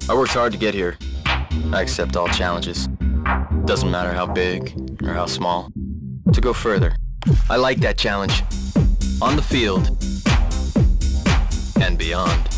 I worked hard to get here. I accept all challenges. Doesn't matter how big or how small. To go further. I like that challenge. On the field and beyond.